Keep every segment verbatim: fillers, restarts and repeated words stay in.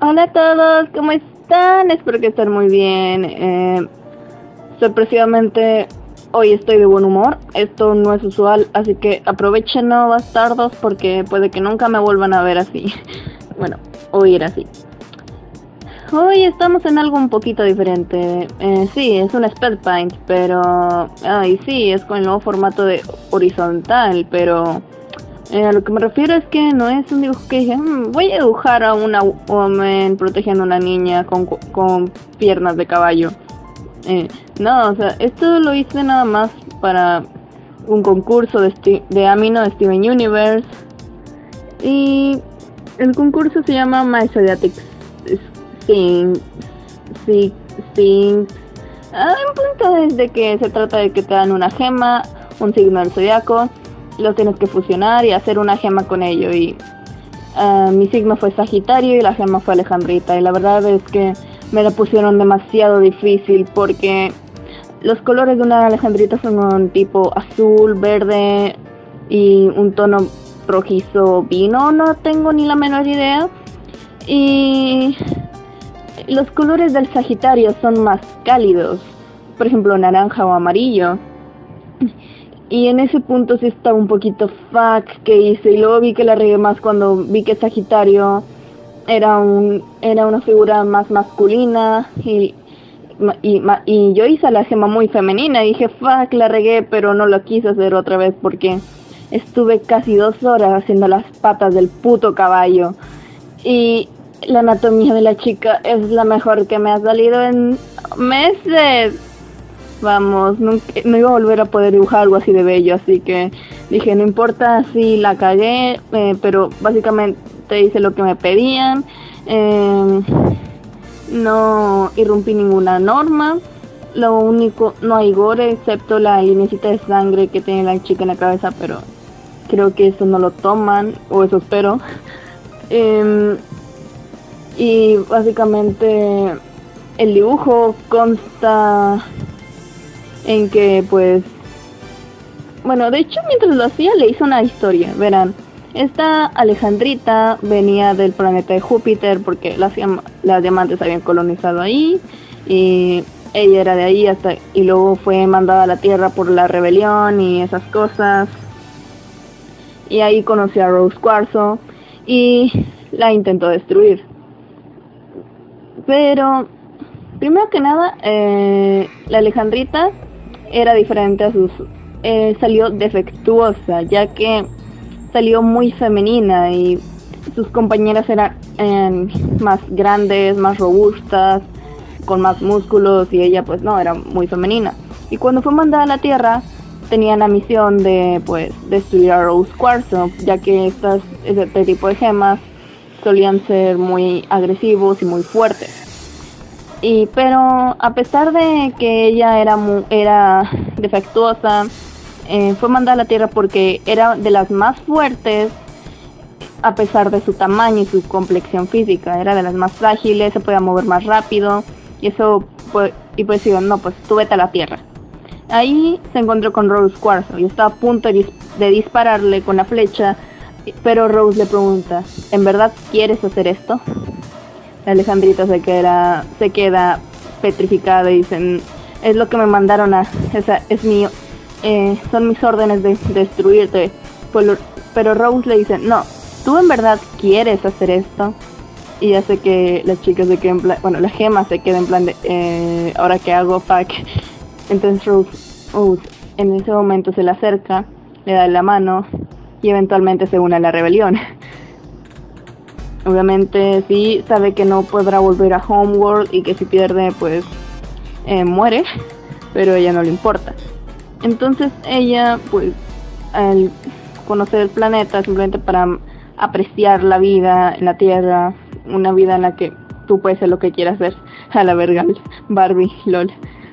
Hola a todos, ¿cómo están? Espero que estén muy bien. Eh, sorpresivamente, hoy estoy de buen humor. Esto no es usual, así que aprovechen, no bastardos, porque puede que nunca me vuelvan a ver así. Bueno, oír así. Hoy estamos en algo un poquito diferente. Eh, sí, es un Spell Paint, pero... Ay, sí, es con el nuevo formato de horizontal, pero... Eh, a lo que me refiero es que no es un dibujo que dije, "Mm, voy a dibujar a una woman protegiendo a una niña con, con piernas de caballo". Eh, no, o sea, esto lo hice nada más para un concurso de, Sti de Amino de Steven Universe. Y el concurso se llama My Zodiac Things. Things. Ah, el punto es de que se trata de que te dan una gema, un signo del zodiaco, lo tienes que fusionar y hacer una gema con ello. Y uh, mi signo fue Sagitario y la gema fue Alejandrita. Y la verdad es que me la pusieron demasiado difícil porque los colores de una Alejandrita son un tipo azul, verde y un tono rojizo vino, no tengo ni la menor idea. Y los colores del Sagitario son más cálidos, por ejemplo naranja o amarillo. Y en ese punto sí estaba un poquito fuck que hice, y luego vi que la regué más cuando vi que Sagitario era un era una figura más masculina y, y, y yo hice la gema muy femenina y dije fuck, la regué, pero no lo quise hacer otra vez porque estuve casi dos horas haciendo las patas del puto caballo. Y la anatomía de la chica es la mejor que me ha salido en meses. Vamos, nunca, no iba a volver a poder dibujar algo así de bello, así que dije, no importa si la cagué, eh, pero básicamente hice lo que me pedían. Eh, no irrumpí ninguna norma. Lo único, no hay gore excepto la linecita de sangre que tiene la chica en la cabeza, pero creo que eso no lo toman, o eso espero. Eh, y básicamente el dibujo consta en que pues bueno, de hecho mientras lo hacía le hice una historia. Verán, esta Alejandrita venía del planeta de Júpiter porque las, las diamantes habían colonizado ahí y ella era de ahí hasta y luego fue mandada a la Tierra por la rebelión y esas cosas, y ahí conoció a Rose Cuarzo y la intentó destruir. Pero primero que nada, eh, la Alejandrita era diferente a sus... Eh, salió defectuosa, ya que salió muy femenina y sus compañeras eran eh, más grandes, más robustas, con más músculos, y ella pues no, era muy femenina. Y cuando fue mandada a la Tierra, tenía la misión de pues destruir a Rose Cuarzo, ya que estas, este tipo de gemas solían ser muy agresivos y muy fuertes. Y pero a pesar de que ella era muy, era defectuosa, eh, fue mandada a la Tierra porque era de las más fuertes a pesar de su tamaño y su complexión física. Era de las más frágiles, se podía mover más rápido y eso pues, y pues digo, no, pues tú vete a la Tierra. Ahí se encontró con Rose Cuarzo y estaba a punto de, dis de dispararle con la flecha, pero Rose le pregunta, ¿en verdad quieres hacer esto? Alejandrita se queda, se queda petrificada y dicen, es lo que me mandaron a, esa es mi, eh, son mis órdenes de, de destruirte. Pero Rose le dice, no, ¿tú en verdad quieres hacer esto? Y hace que la chica se quede en plan, bueno, la gema se queda en plan de, eh, ahora qué hago, fuck. Entonces Rose, Rose en ese momento se le acerca, le da la mano y eventualmente se une a la rebelión. Obviamente sí sabe que no podrá volver a Homeworld y que si pierde pues eh, muere, pero a ella no le importa. Entonces ella pues al conocer el planeta simplemente para apreciar la vida en la Tierra, una vida en la que tú puedes ser lo que quieras ser, a la verga Barbie, lol.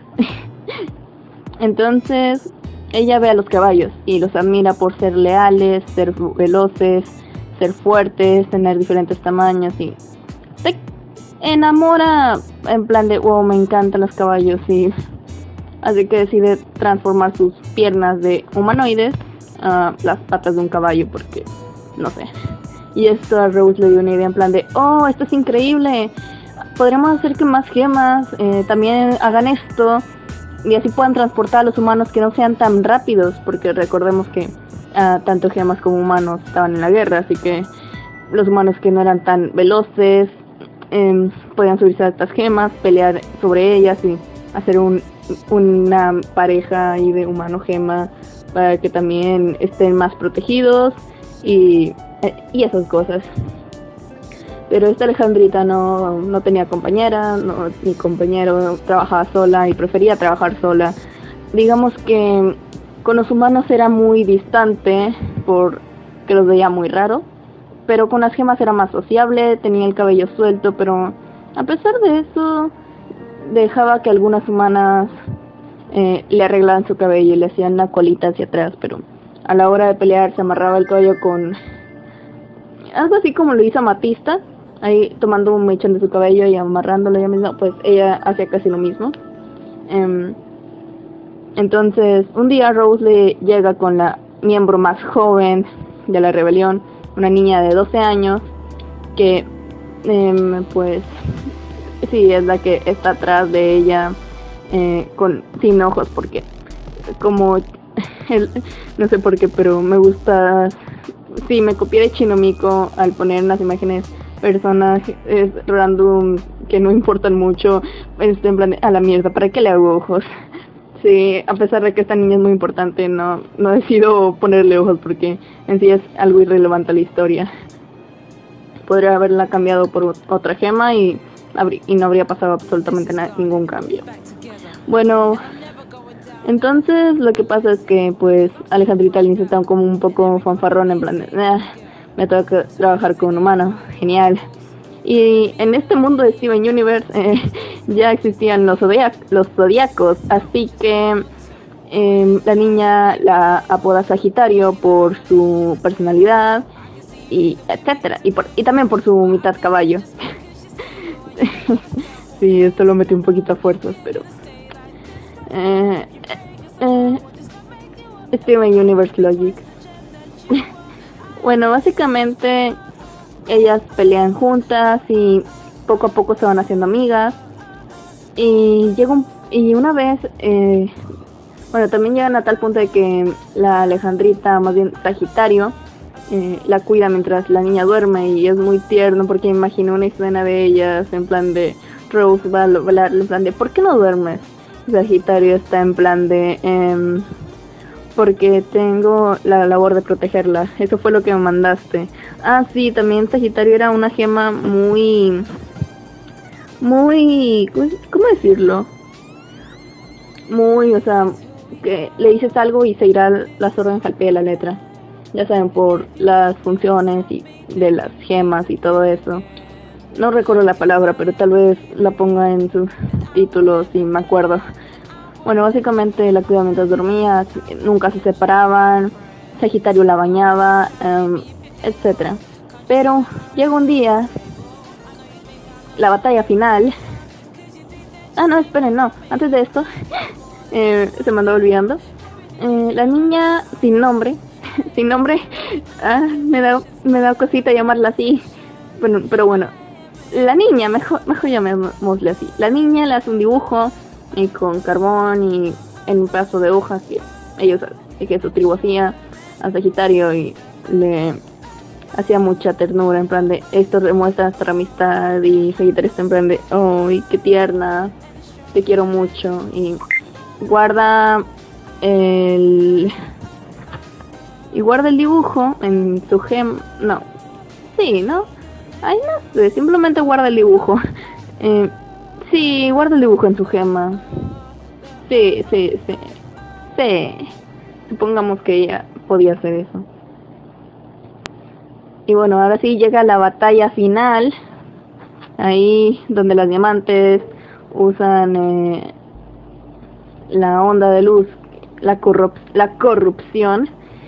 Entonces ella ve a los caballos y los admira por ser leales, ser veloces, ser fuertes, tener diferentes tamaños, y se enamora en plan de wow, me encantan los caballos, y así que decide transformar sus piernas de humanoides a las patas de un caballo porque no sé. Y esto a Rose le dio una idea en plan de, oh, esto es increíble, podremos hacer que más gemas eh, también hagan esto y así puedan transportar a los humanos que no sean tan rápidos, porque recordemos que uh, tanto gemas como humanos estaban en la guerra, así que los humanos que no eran tan veloces eh, podían subirse a estas gemas, pelear sobre ellas y hacer un, una pareja ahí de humano-gema para que también estén más protegidos y, eh, y esas cosas. Pero esta Alejandrita no, no tenía compañera, no, ni compañero, trabajaba sola y prefería trabajar sola. Digamos que con los humanos era muy distante porque los veía muy raro, pero con las gemas era más sociable, tenía el cabello suelto, pero a pesar de eso dejaba que algunas humanas eh, le arreglaban su cabello y le hacían una colita hacia atrás, pero a la hora de pelear se amarraba el cabello con algo así como lo hizo Amatista, ahí tomando un mechón de su cabello y amarrándolo ella misma. Pues ella hacía casi lo mismo. Um, entonces un día Rose le llega con la miembro más joven de la rebelión, una niña de doce años que um, pues sí es la que está atrás de ella, eh, con sin ojos, porque como el, no sé por qué, pero me gusta, sí, me copié de Chinomico al poner unas imágenes personajes random que no importan mucho, este, en plan, a la mierda, ¿para qué le hago ojos? Sí, a pesar de que esta niña es muy importante, no, no decido ponerle ojos porque en sí es algo irrelevante a la historia. Podría haberla cambiado por otra gema y, y no habría pasado absolutamente nada, ningún cambio. Bueno, entonces lo que pasa es que pues Alejandrita al inicio estaba como un poco fanfarrón, en plan de, eh, me toca trabajar con un humano, genial. Y en este mundo de Steven Universe eh, ya existían los, zodiac los zodiacos, así que eh, la niña la apoda Sagitario por su personalidad y etcétera, y, por, y también por su mitad caballo. Sí, esto lo metí un poquito a fuerzas, pero eh, eh, Steven Universe Logic. Bueno, básicamente ellas pelean juntas y poco a poco se van haciendo amigas. Y llega un, y una vez, eh, bueno, también llegan a tal punto de que la Alejandrita, más bien Sagitario, eh, la cuida mientras la niña duerme, y es muy tierno porque imagino una escena de ellas en plan de Rose va a hablarle en plan de ¿por qué no duermes? Sagitario está en plan de eh, porque tengo la labor de protegerla, eso fue lo que me mandaste. Ah, sí, también Sagitario era una gema muy, muy, ¿cómo decirlo? Muy, o sea, que le dices algo y se irá las órdenes al pie de la letra. Ya saben, por las funciones y de las gemas y todo eso. No recuerdo la palabra, pero tal vez la ponga en sus títulos si me acuerdo. Bueno, básicamente la cuidaba mientras dormía, nunca se separaban, Sagitario la bañaba, um, etcétera. Pero llega un día, la batalla final. Ah, no, esperen, no, antes de esto, eh, se me andó olvidando. Eh, la niña sin nombre, sin nombre, ah, me da, me da cosita llamarla así, bueno, pero bueno, la niña, mejor, mejor llamémosle así. La niña le hace un dibujo y con carbón y en un pedazo de hojas que ellos, que su tribu hacía a Sagitario, y le hacía mucha ternura, en plan de esto demuestra nuestra amistad, y Sagitario está en plan de oh, qué tierna, te quiero mucho, y guarda el y guarda el dibujo en su gem, no, sí, no, ay no sé, simplemente guarda el dibujo. eh, Sí, guarda el dibujo en su gema. Sí, sí, sí. Sí. Supongamos que ella podía hacer eso. Y bueno, ahora sí llega la batalla final. Ahí donde las diamantes usan eh, la onda de luz, la, corrup la corrupción.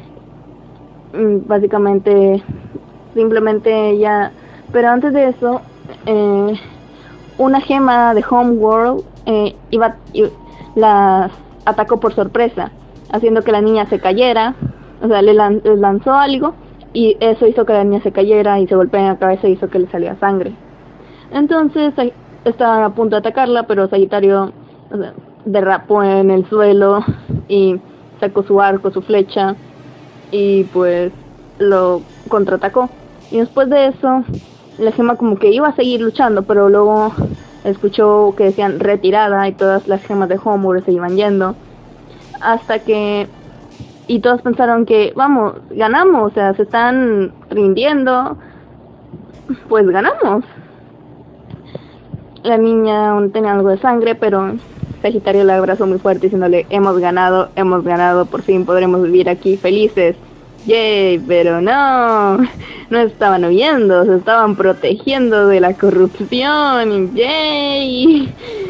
Básicamente, simplemente ella... Pero antes de eso... Eh, una gema de Homeworld eh, iba, iba, las atacó por sorpresa, haciendo que la niña se cayera, o sea, le, lan le lanzó algo y eso hizo que la niña se cayera y se golpeó en la cabeza y hizo que le saliera sangre. Entonces estaban a punto de atacarla, pero Sagitario, o sea, derrapó en el suelo y sacó su arco, su flecha, y pues lo contraatacó. Y después de eso, la gema como que iba a seguir luchando, pero luego escuchó que decían retirada y todas las gemas de Homeworld se iban yendo. Hasta que... Y todos pensaron que, vamos, ganamos, o sea, se están rindiendo, pues ganamos. La niña aún tenía algo de sangre, pero Sagitario la abrazó muy fuerte diciéndole, hemos ganado, hemos ganado, por fin podremos vivir aquí felices. ¡Yay! Pero no, no estaban huyendo, se estaban protegiendo de la corrupción. ¡Yay!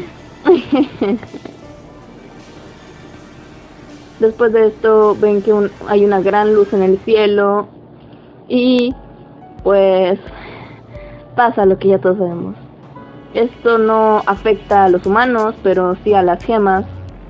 Después de esto ven que un, hay una gran luz en el cielo y pues pasa lo que ya todos sabemos. Esto no afecta a los humanos, pero sí a las gemas.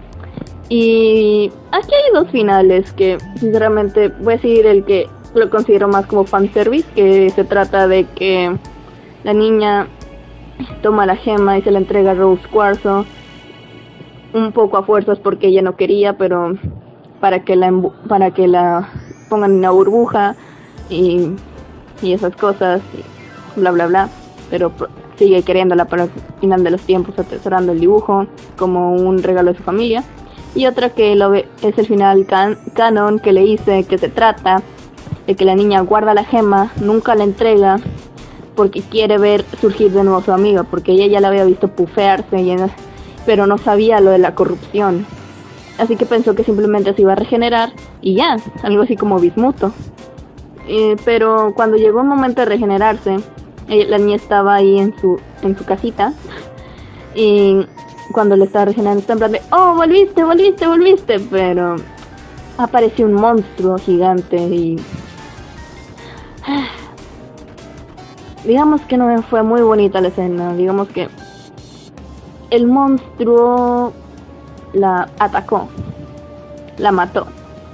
Y aquí hay dos finales que sinceramente voy a decir el que lo considero más como fanservice, que se trata de que la niña toma la gema y se la entrega a Rose Cuarzo, un poco a fuerzas porque ella no quería, pero para que la para que la pongan en una burbuja y, y esas cosas, y bla bla bla, pero sigue queriéndola para el final de los tiempos, atesorando el dibujo como un regalo de su familia. Y otra que lo ve, es el final can, canon que le hice, que se trata de que la niña guarda la gema, nunca la entrega, porque quiere ver surgir de nuevo a su amiga, porque ella ya la había visto pufearse, y en, pero no sabía lo de la corrupción. Así que pensó que simplemente se iba a regenerar y ya, algo así como Bismuto. Eh, pero cuando llegó el momento de regenerarse, ella, la niña estaba ahí en su, en su casita, y cuando le estaba regenerando está en plan de, oh, volviste, volviste, volviste, pero apareció un monstruo gigante y digamos que no fue muy bonita la escena. Digamos que el monstruo la atacó, la mató.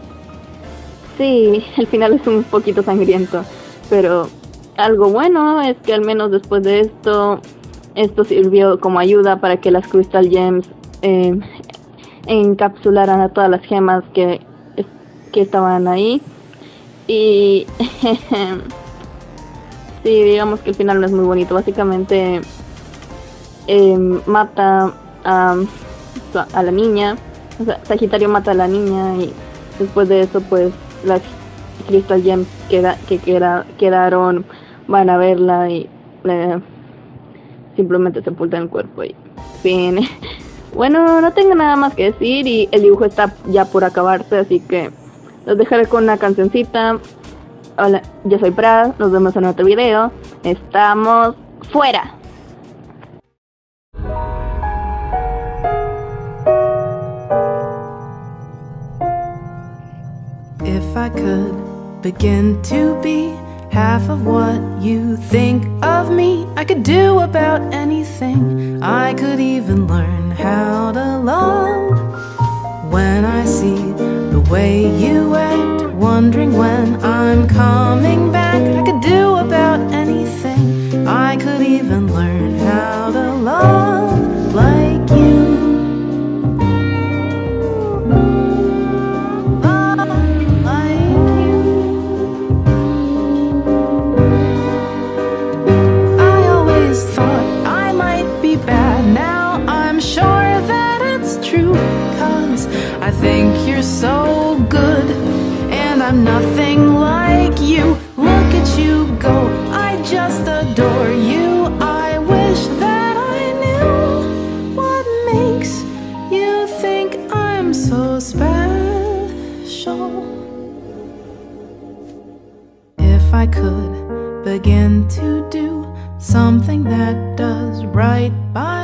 Sí, el final es un poquito sangriento, pero algo bueno es que al menos después de esto Esto sirvió como ayuda para que las Crystal Gems eh, encapsularan a todas las gemas que, que estaban ahí. Y sí, digamos que el final no es muy bonito. Básicamente eh, mata a, a la niña. O sea, Sagitario mata a la niña y después de eso pues las Crystal Gems queda, que queda, quedaron van a verla y eh, simplemente sepultan el cuerpo y fin. Bueno, no tengo nada más que decir y el dibujo está ya por acabarse, así que los dejaré con una cancioncita. Hola, yo soy Prad, nos vemos en otro video. Estamos fuera. If I could begin to be half of what you think of me, I could do about anything. I could even learn how to love. When I see the way you act, wondering when I'm coming back, I could do about anything. I could even learn how to love like you. I think you're so good, and I'm nothing like you. Look at you go, I just adore you. I wish that I knew what makes you think I'm so special. If I could begin to do something that does right by